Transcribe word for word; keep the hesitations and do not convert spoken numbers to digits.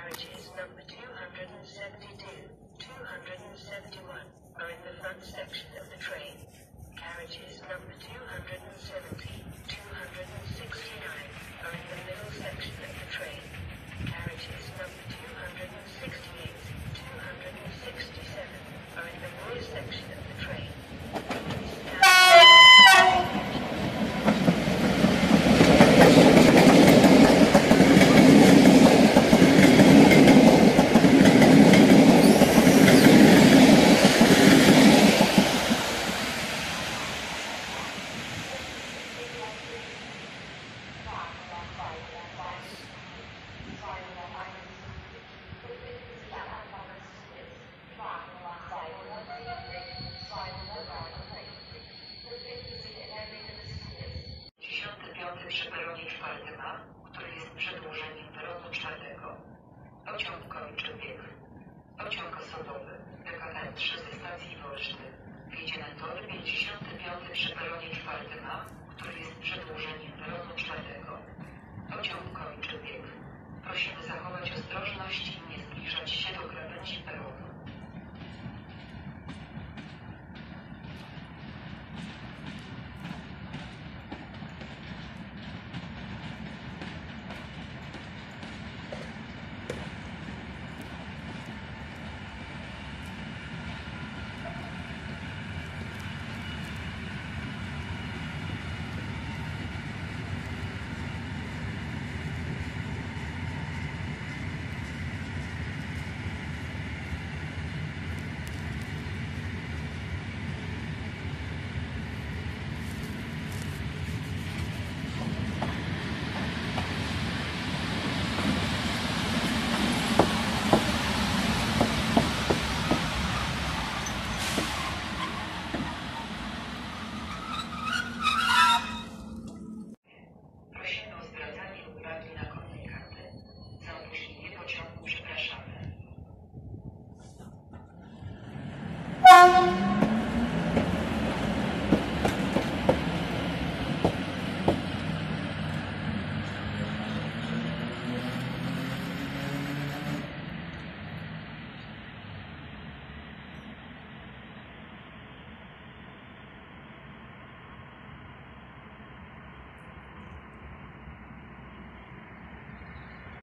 Carriages number two hundred seventy-two, two hundred seventy-one are in the front section of the train. Carriages number two hundred seventy, two hundred sixty-nine are in the middle section of the train. Carriages number two hundred sixty-eight, two hundred sixty-seven are in the rear section of the train. Przy peronie czwartym A, który jest przedłużeniem peronu czwartego. Pociąg kończy bieg. Pociąg osobowy P K K trzy ze stacji Wolsztyn wjedzie na tor pięćdziesiąty piąty przy peronie czwartym A, który jest przedłużeniem peronu czwartego. Pociąg kończy bieg. Prosimy zachować ostrożność i nie zbliżać się do krawędzi peronu. Za opóźnienie pociągu przepraszamy.